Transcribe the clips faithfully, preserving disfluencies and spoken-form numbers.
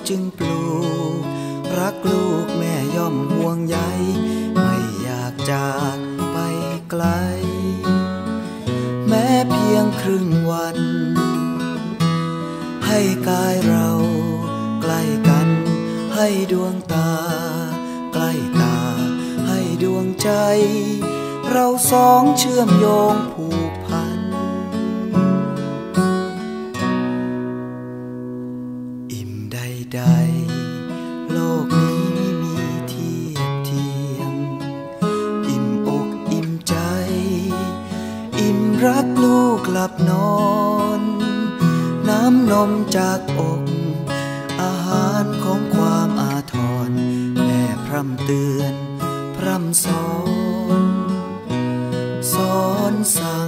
จึงปลูกรักลูกแม่ย่อมห่วงใยไม่อยากจากไปไกลแม้เพียงครึ่งวันให้กายเราใกล้กันให้ดวงตาใกล้ตาให้ดวงใจเราสองเชื่อมโยงผูกพันอิ่มใดๆโลกนี้ไม่มีเทียบเทียมอิ่มอกอิ่มใจอิ่มรักลูกหลับนอนน้ำนมจากอกอาหารของความอาทรแม่พร่ำเตือนพร่ำสอนสอนสั่ง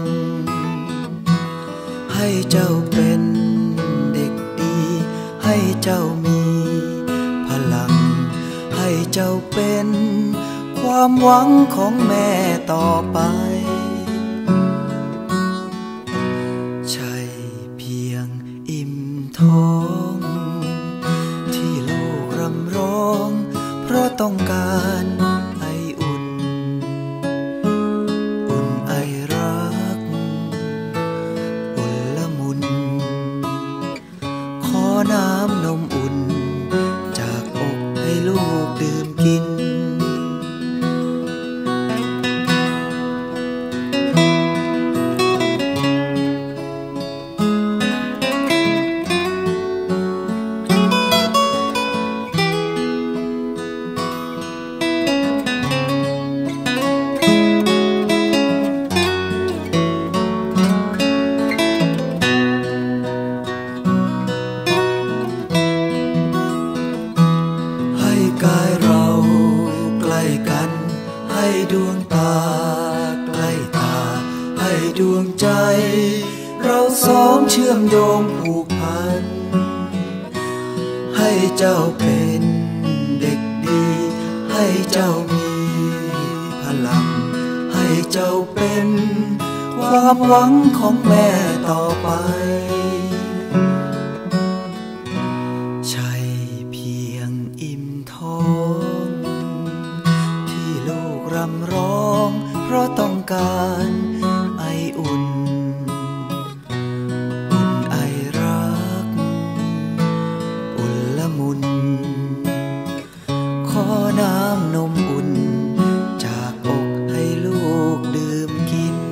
ให้เจ้าเป็นเด็กดีให้เจ้ามีพลังให้เจ้าเป็นความหวังของแม่ต่อไปใช่เพียงอิ่มท้องที่ลูกรำร้องเพราะต้องการไออุ่นอุ่นไอรักอุ่นละมุนขอน้ำนมอุ่นจากอกให้ลูกดื่มกินกายเราใกล้กันให้ดวงตาใกล้ตาให้ดวงใจเราสองเชื่อมโยงผูกพันให้เจ้าเป็นเด็กดีให้เจ้ามีพลังให้เจ้าเป็นความหวังของแม่ต่อไปใช่เพียงอิ่มท้องที่ลูกรำร้องเพราะต้องการไออุ่นอุ่นไอรักอุ่นละมุนขอน้ำนมอุ่นจากอกให้ลูกดื่มกิน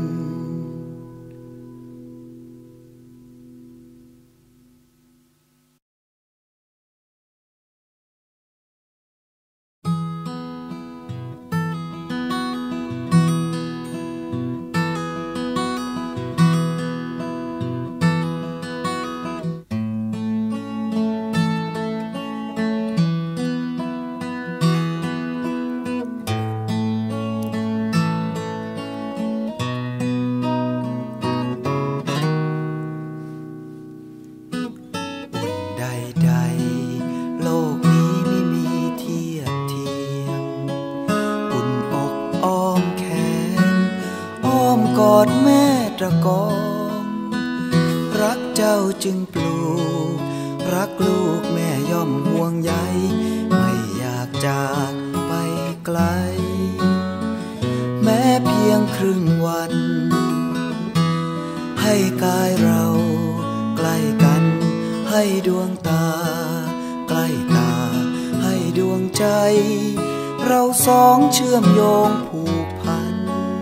ใดๆโลกนี้ไม่มีเทียบเทียมอุ่นอกอ้อมแขนอ้อมกอดแม่ตระกองรักเจ้าจึงปลูกรักลูกแม่ย่อมห่วงใยไม่อยากจากไปไกลแม้เพียงครึ่งวันให้กายเราใกล้กันให้ดวงตาใกล้ตาให้ดวงใจเราสองเชื่อมโยงผูกพัน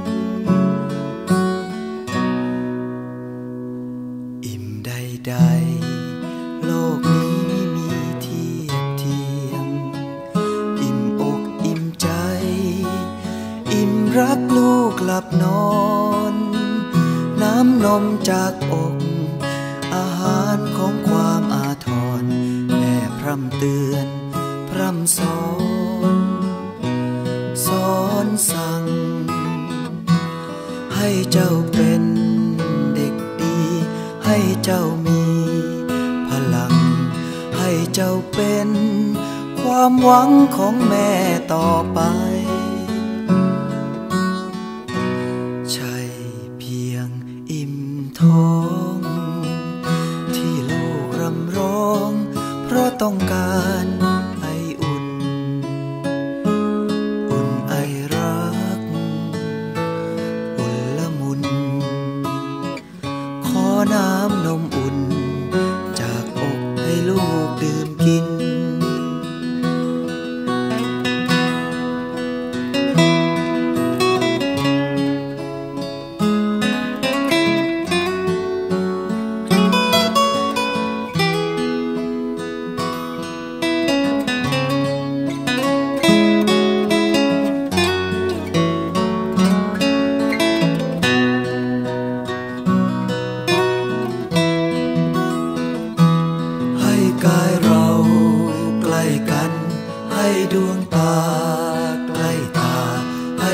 อิ่มใดๆโลกนี้ไม่มีเทียบเทียมอิ่มอกอิ่มใจอิ่มรักลูกหลับนอนน้ำนมจากอกอาหารของความอาทรแม่พร่ำเตือนพร่ำสอนสอนสั่งให้เจ้าเป็นเด็กดีให้เจ้ามีพลังให้เจ้าเป็นความหวังของแม่ต่อไปใช่เพียงอิ่มท้องที่ลูกรำร้องเพราะต้องการ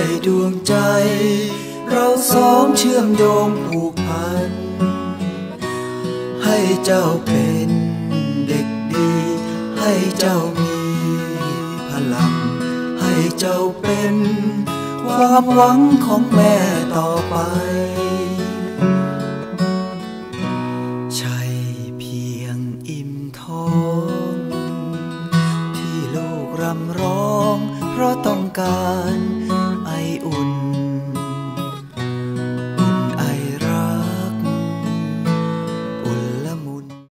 ดวงใจเราสองเชื่อมโยงผูกพันให้เจ้าเป็นเด็กดีให้เจ้ามีพลังให้เจ้าเป็นความหวังของแม่ต่อไป